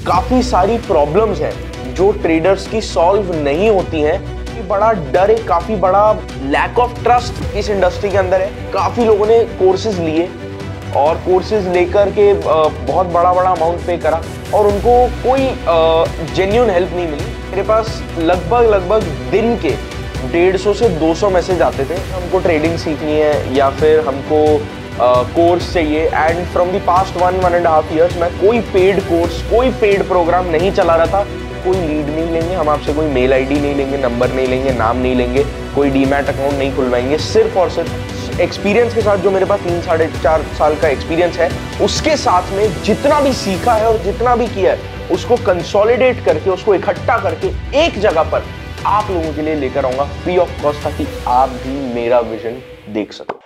काफी सारी प्रॉब्लम्स हैं जो ट्रेडर्स की सॉल्व नहीं होती हैं। बड़ा डर है, काफी बड़ा लैक ऑफ ट्रस्ट इस इंडस्ट्री के अंदर है। काफी लोगों ने कोर्सेज लिए और कोर्सेज लेकर के बहुत बड़ा अमाउंट पे करा और उनको कोई जेन्युइन हेल्प नहीं मिली। मेरे पास लगभग दिन के 150 से 200 मैसेज आते थे, हमको ट्रेडिंग सीखनी है या फिर हमको कोर्स चाहिए। And from the past 1.5 years मैं कोई पेड कोर्स, कोई पेड प्रोग्राम नहीं चला रहा था। कोई लीड नहीं लेंगे हम आपसे, कोई मेल आईडी नहीं लेंगे, नंबर नहीं लेंगे, नाम नहीं लेंगे, कोई डीमैट अकाउंट नहीं खुलवाएंगे। सिर्फ और सिर्फ एक्सपीरियंस के साथ, जो मेरे पास 3-4.5 साल का एक्सपीरियंस है, उसके साथ में जितना भी सीखा है और जितना भी किया है उसको कंसोलिडेट करके, उसको इकट्ठा करके एक जगह पर आप लोगों के लिए लेकर आऊंगा फ्री ऑफ कॉस्ट, ताकि आप भी मेरा विजन देख सको।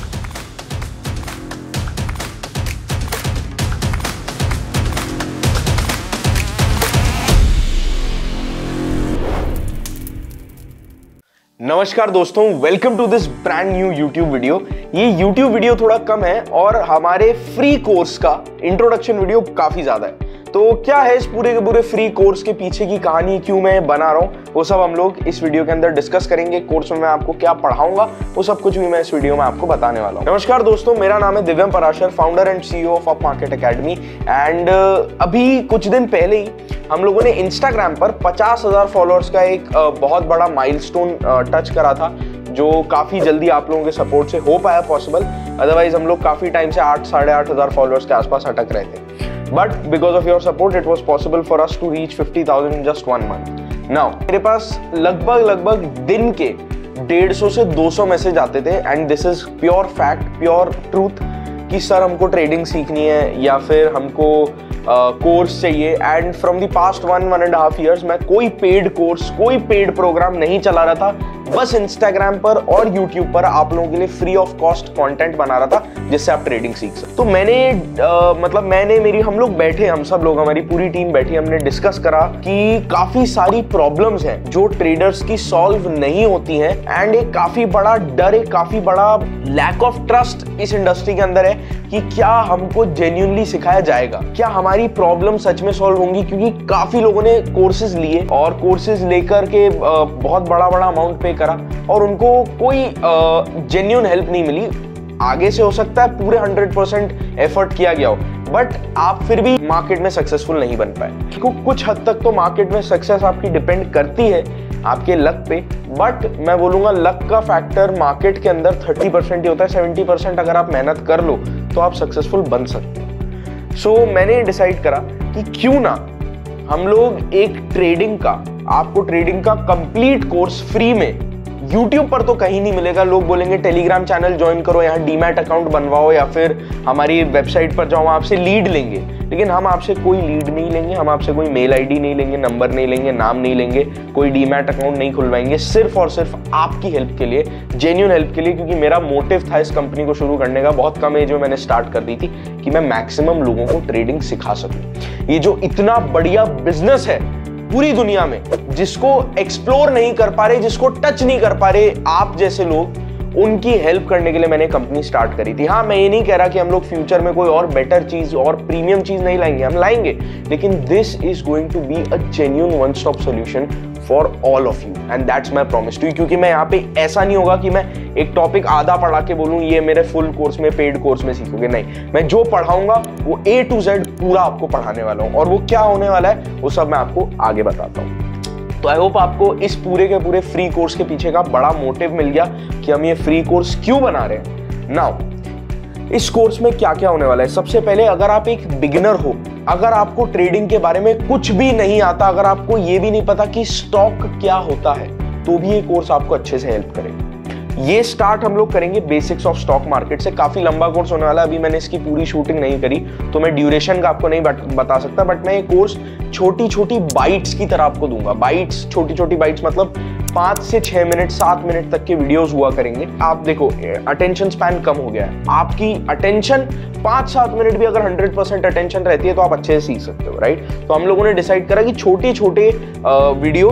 नमस्कार दोस्तों, welcome to this brand new YouTube video. ये यूट्यूब वीडियो थोड़ा कम है और हमारे फ्री कोर्स का इंट्रोडक्शन वीडियो काफी ज्यादा है। तो क्या है इस पूरे के पूरे फ्री कोर्स के पीछे की कहानी, क्यों मैं बना रहा हूँ, वो सब हम लोग इस वीडियो के अंदर डिस्कस करेंगे। कोर्स में मैं आपको क्या पढ़ाऊंगा वो सब कुछ भी मैं इस वीडियो में आपको बताने वाला हूँ। नमस्कार दोस्तों, मेरा नाम है Divyam Parashar, founder and CEO of Market Academy. And अभी कुछ दिन पहले ही हम लोगों ने इंस्टाग्राम पर 50,000 फॉलोअर्स का एक बहुत बड़ा माइलस्टोन टच करा था, जो काफी जल्दी आप लोगों के सपोर्ट से हो पाया पॉसिबल। अदरवाइज हम लोग काफी टाइम से 8-8,500 फॉलोअर्स के आसपास अटक रहे थे। But because of your support it was possible for us to reach 50,000 in just 1 month। Now मेरे पास लगभग दिन के 150 से 200 मैसेज आते थे, and this is pure fact, pure truth, कि सर हमको ट्रेडिंग सीखनी है या फिर हमको कोर्स चाहिए। And from the past 1.5 years मैं कोई पेड कोर्स, कोई पेड प्रोग्राम नहीं चला रहा था, बस इंस्टाग्राम पर और यूट्यूब पर आप लोगों के लिए फ्री ऑफ कॉस्ट कंटेंट बना रहा था जिससे आप ट्रेडिंग सीख सकते। तो हम लोग बैठे, हम सब लोग, हमारी पूरी टीम बैठी, हमने डिस्कस करा कि काफी सारी प्रॉब्लम्स हैं जो ट्रेडर्स की सॉल्व नहीं होती हैं। एंड एक काफी बड़ा डर है, काफी बड़ा लैक ऑफ ट्रस्ट इस इंडस्ट्री के अंदर है कि क्या हमको जेन्युइनली सिखाया जाएगा, क्या हमारी प्रॉब्लम सच में सॉल्व होंगी। क्योंकि काफी लोगों ने कोर्सेज लिए और कोर्सेज लेकर के बहुत बड़ा अमाउंट पे करा और उनको कोई जेन्युइन हेल्प नहीं मिली। आगे से हो सकता है पूरे 100% एफर्ट किया गया हो, बट आप फिर भी मार्केट में सक्सेसफुल नहीं बन पाए। कुछ हद तक तो मार्केट में सक्सेस आपकी डिपेंड करती है आपके लक पे, बट मैं बोलूंगा लक का फैक्टर मार्केट के अंदर 30% ही होता है। 70% अगर आप मेहनत कर लो तो आप सक्सेसफुल बन सकते हो। सो मैंने डिसाइड करा कि क्यों ना हम लोग एक ट्रेडिंग का, आपको ट्रेडिंग का कंप्लीट कोर्स फ्री में, YouTube पर तो कहीं नहीं मिलेगा। लोग बोलेंगे टेलीग्राम चैनल ज्वाइन करो, यहाँ डीमैट अकाउंट बनवाओ या फिर हमारी वेबसाइट पर जाओ, आपसे लीड लेंगे। लेकिन हम आपसे कोई लीड नहीं लेंगे, हम आपसे कोई मेल आईडी नहीं लेंगे, नंबर नहीं लेंगे, नाम नहीं लेंगे, कोई डीमैट अकाउंट नहीं खुलवाएंगे। सिर्फ और सिर्फ आपकी हेल्प के लिए, जेन्युइन हेल्प के लिए। क्योंकि मेरा मोटिव था इस कंपनी को शुरू करने का, बहुत कम एज में मैंने स्टार्ट कर दी थी, कि मैं मैक्सिमम लोगों को ट्रेडिंग सिखा सकूं। ये जो इतना बढ़िया बिजनेस है पूरी दुनिया में, जिसको एक्सप्लोर नहीं कर पा रहे, जिसको टच नहीं कर पा रहे आप जैसे लोग, उनकी हेल्प करने के लिए मैंने कंपनी स्टार्ट करी थी। हाँ, मैं ये नहीं कह रहा कि हम लोग फ्यूचर में कोई और बेटर चीज और प्रीमियम चीज नहीं लाएंगे, हम लाएंगे, लेकिन this is going to be a genuine one stop solution for all of you, and that's my promise to you. क्योंकि मैं यहाँ पे ऐसा नहीं होगा कि मैं एक टॉपिक आधा पढ़ा के बोलूँ ये मेरे फुल कोर्स में, पेड कोर्स में सीखोगे, नहीं। मैं जो पढ़ाऊंगा वो A to Z पूरा आपको पढ़ाने वाला हूँ, और वो क्या होने वाला है वो सब मैं आपको आगे बताता हूँ। तो आई होप आपको इस पूरे के पूरे फ्री कोर्स के पीछे का बड़ा मोटिव मिल गया कि हम ये फ्री कोर्स क्यों बना रहे हैं। नाउ इस कोर्स में क्या क्या होने वाला है। सबसे पहले, अगर आप एक बिगिनर हो, अगर आपको ट्रेडिंग के बारे में कुछ भी नहीं आता, अगर आपको ये भी नहीं पता कि स्टॉक क्या होता है, तो भी ये कोर्स आपको अच्छे से हेल्प करेगा। ये स्टार्ट हम लोग करेंगे बेसिक्स ऑफ स्टॉक मार्केट से। काफी लंबा कोर्स होने वाला है, अभी मैंने इसकी पूरी शूटिंग नहीं करी तो मैं ड्यूरेशन का आपको नहीं बता सकता, बट मैं ये कोर्स छोटी बाइट्स की तरह आपको दूंगा। बाइट्स, छोटी बाइट्स, मतलब 5 से 6 मिनट, 7 मिनट तक के वीडियोस हुआ करेंगे। आप देखो, अटेंशन स्पैन कम हो गया है, आपकी अटेंशन 5-7 मिनट भी अगर 100% अटेंशन रहती है तो आप अच्छे से सीख सकते हो, राइट। तो हम लोगों ने डिसाइड करा कि छोटे वीडियोस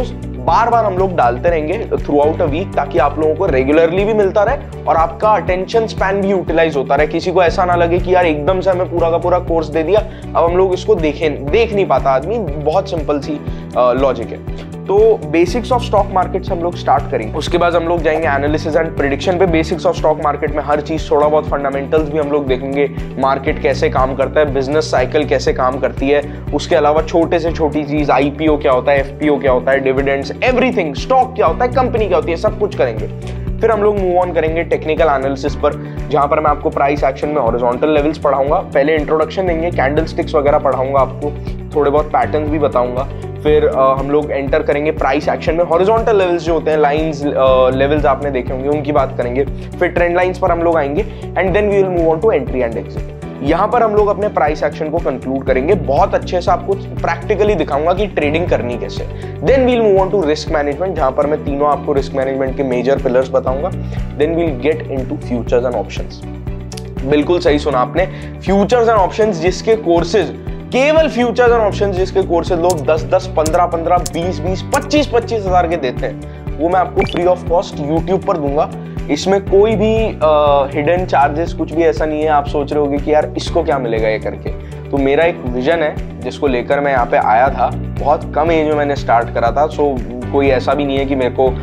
बार बार हम लोग डालते रहेंगे थ्रू आउट अ वीक, ताकि आप लोगों को रेगुलरली भी मिलता रहे और आपका अटेंशन स्पैन भी यूटिलाइज होता रहे। किसी को ऐसा ना लगे कि यार एकदम से हमें पूरा का पूरा कोर्स दे दिया, अब हम लोग इसको देख नहीं पाता आदमी। बहुत सिंपल सी लॉजिक है। तो बेसिक्स ऑफ स्टॉक मार्केट से हम लोग स्टार्ट करेंगे, उसके बाद हम लोग जाएंगे एनालिसिस एंड प्रेडिक्शन पे। बेसिक्स ऑफ स्टॉक मार्केट में हर चीज, थोड़ा बहुत फंडामेंटल्स भी हम लोग देखेंगे, मार्केट कैसे काम करता है, बिजनेस साइकिल कैसे काम करती है, उसके अलावा छोटे से छोटी चीज आईपीओ क्या होता है, एफपीओ क्या होता है, डिविडेंड्स, एवरीथिंग, स्टॉक क्या होता है, कंपनी क्या होती है, सब कुछ करेंगे। फिर हम लोग मूव ऑन करेंगे टेक्निकल एनालिसिस पर, जहां पर मैं आपको प्राइस एक्शन में हॉरिजॉन्टल लेवल्स पढ़ाऊंगा। पहले इंट्रोडक्शन देंगे, कैंडलस्टिक्स वगैरह पढ़ाऊंगा आपको, थोड़े बहुत पैटर्न्स भी बताऊंगा। फिर हम लोग एंटर करेंगे प्राइस एक्शन में, हॉरिजॉन्टल लेवल्स जो होते हैं, लाइंस लेवल्स आपने देखे होंगे, उनकी बात करेंगे। फिर ट्रेंड लाइंस पर हम लोग आएंगे and then we will move on to entry and exit. यहाँ पर हम लोग अपने प्राइस एक्शन को कंक्लूड करेंगे, बहुत अच्छे से आपको प्रैक्टिकली दिखाऊंगा कि ट्रेडिंग करनी कैसे। Then we'll move on to risk management, जहां पर मैं तीनों आपको रिस्क मैनेजमेंट के मेजर पिलर्स बताऊंगा। Then we'll get into futures and options. बिल्कुल सही सुना आपने, फ्यूचर्स एंड ऑप्शंस जिसके कोर्सेज, केवल फ्यूचर्स एंड ऑप्शंस जिसके कोर्सेज लोग 10-10, 15-15, 20-20, 25-25 हजार के देते हैं, वो मैं आपको फ्री ऑफ कॉस्ट यूट्यूब पर दूंगा। इसमें कोई भी हिडन चार्जेस कुछ भी ऐसा नहीं है। आप सोच रहे होगे कि यार इसको क्या मिलेगा ये करके, तो मेरा एक विजन है जिसको लेकर मैं यहाँ पे आया था। बहुत कम एज में मैंने स्टार्ट करा था, सो कोई ऐसा भी नहीं है कि मेरे को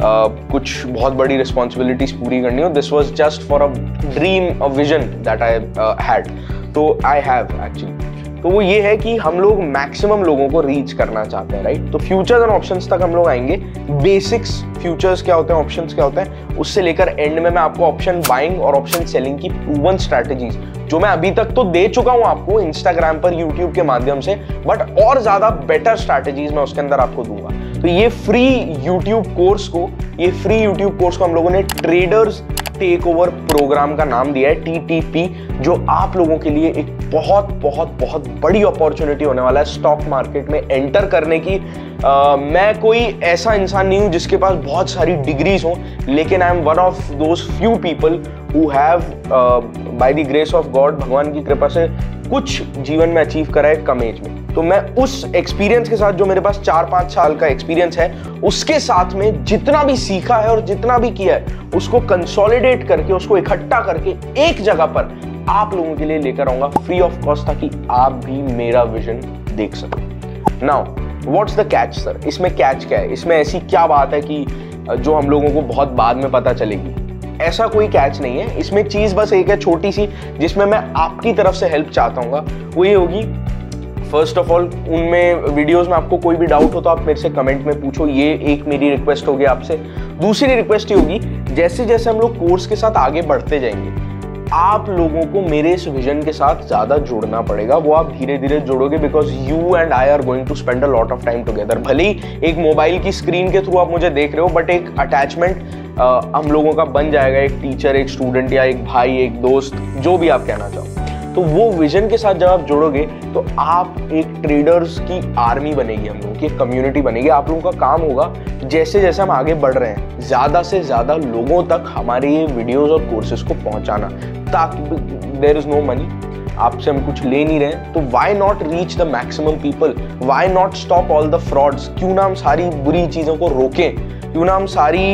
कुछ बहुत बड़ी रिस्पॉन्सिबिलिटीज पूरी करनी हो। This was just for a dream, a vision that I had, तो आई हैव एक्चुअली। तो वो ये है कि हम लोग मैक्सिमम लोगों को रीच करना चाहते हैं, राइट। तो फ्यूचर्स एंड ऑप्शंस तक हम लोग आएंगे, बेसिक्स, फ्यूचर्स क्या होते हैं, ऑप्शंस क्या होते हैं, उससे लेकर एंड में मैं आपको ऑप्शन बाइंग और ऑप्शन सेलिंग की प्रूवन स्ट्रैटेजीज, जो मैं अभी तक तो दे चुका हूं आपको इंस्टाग्राम पर, यूट्यूब के माध्यम से, बट और ज्यादा बेटर स्ट्रैटेजीज मैं उसके अंदर आपको दूंगा। तो ये फ्री यूट्यूब कोर्स को हम लोगों ने ट्रेडर्स टेक ओवर प्रोग्राम का नाम दिया है, TTP, जो आप लोगों के लिए एक बहुत बहुत बहुत बड़ी अपॉर्चुनिटी होने वाला है स्टॉक मार्केट में एंटर करने की। मैं कोई ऐसा इंसान नहीं हूं जिसके पास बहुत सारी डिग्रीज हो, लेकिन I am one of those few people who have by the grace of God, भगवान की कृपा से, कुछ जीवन में अचीव करा है कम एज में। तो मैं उस एक्सपीरियंस के साथ, जो मेरे पास 4-5 साल का एक्सपीरियंस है, उसके साथ में जितना भी सीखा है और जितना भी किया है, उसको कंसोलिडेट करके, उसको इकट्ठा करके एक जगह पर आप लोगों के लिए लेकर आऊंगा फ्री ऑफ कॉस्ट, ताकि आप भी मेरा विजन देख सको। Now what's the catch sir, इसमें कैच क्या है, इसमें ऐसी क्या बात है कि जो हम लोगों को बहुत बाद में पता चलेगी? ऐसा कोई कैच नहीं है, इसमें चीज बस एक है छोटी सी, जिसमें मैं आपकी तरफ से हेल्प चाहता हूँ। वो ये होगी, फर्स्ट ऑफ ऑल, उनमें वीडियोस में आपको कोई भी डाउट हो तो आप मेरे से कमेंट में पूछो, ये एक मेरी रिक्वेस्ट होगी आपसे। दूसरी रिक्वेस्ट ये होगी, जैसे जैसे हम लोग कोर्स के साथ आगे बढ़ते जाएंगे, आप लोगों को मेरे इस विजन के साथ ज्यादा जुड़ना पड़ेगा। वो आप धीरे धीरे जुड़ोगे, because you and I are going to spend a lot of time together. भले ही एक मोबाइल की स्क्रीन के थ्रू आप मुझे देख रहे हो, बट एक अटैचमेंट हम लोगों का बन जाएगा, एक टीचर, एक स्टूडेंट, या एक भाई, एक दोस्त, जो भी आप कहना चाहो। तो वो विजन के साथ जब आप जुड़ोगे तो आप एक ट्रेडर्स की आर्मी बनेगी, हम लोगों की एक कम्युनिटी बनेगी। आप लोगों का काम होगा, जैसे जैसे हम आगे बढ़ रहे हैं, ज्यादा से ज्यादा लोगों तक हमारे ये वीडियोस और कोर्सेज को पहुंचाना, ताकि देयर इज नो मनी, आपसे हम कुछ ले नहीं रहे, तो why not reach the maximum people, why not stop all the frauds. क्यों ना हम सारी बुरी चीजों को रोकें, क्यों ना हम सारी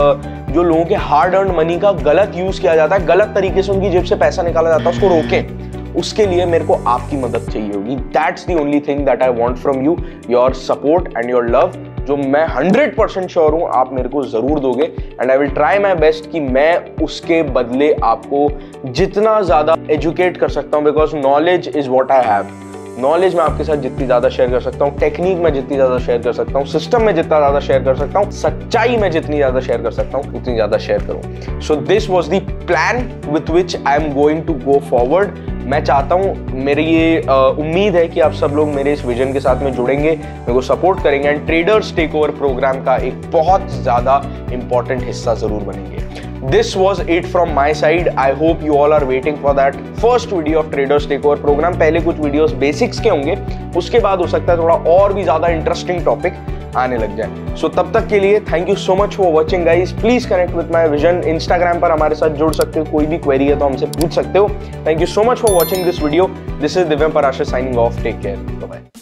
जो लोगों के हार्ड अर्न मनी का गलत यूज किया जाता है, गलत तरीके से उनकी जेब से पैसा निकाला जाता है, उसको रोकें। उसके लिए मेरे को आपकी मदद चाहिए होगी। That's the only thing that I want from you, your support and your love, जो मैं 100% श्योर हूं आप मेरे को जरूर दोगे। And I will try my best कि मैं उसके बदले आपको जितना ज्यादा एजुकेट कर सकता हूं, because knowledge is what I have. Knowledge मैं आपके साथ जितनी ज्यादा शेयर कर सकता हूँ, टेक्निक में जितनी ज्यादा शेयर कर सकता हूँ, सिस्टम में जितना ज्यादा शेयर कर सकता हूँ, सच्चाई में जितनी ज्यादा शेयर कर सकता हूँ, उतनी ज्यादा शेयर करूँ। So this was the plan with which I am going to go forward. मैं चाहता हूँ, मेरी ये उम्मीद है कि आप सब लोग मेरे इस विजन के साथ में जुड़ेंगे, मेरे को सपोर्ट करेंगे and traders take over programme का एक बहुत ज्यादा इंपॉर्टेंट हिस्सा जरूर बनेंगे। This was it from my side. I hope you all are waiting for that first video of Traders Takeover program. पहले कुछ वीडियोस बेसिक्स के होंगे, उसके बाद हो सकता है थोड़ा और भी ज्यादा इंटरेस्टिंग टॉपिक आने लग जाए। सो तब तक के लिए thank you so much for watching guys. Please connect with my vision. Instagram पर हमारे साथ जुड़ सकते हो, कोई भी क्वेरी है तो हमसे पूछ सकते हो। Thank you so much for watching this video. This is Divyam Parashar signing off. Take care, bye bye.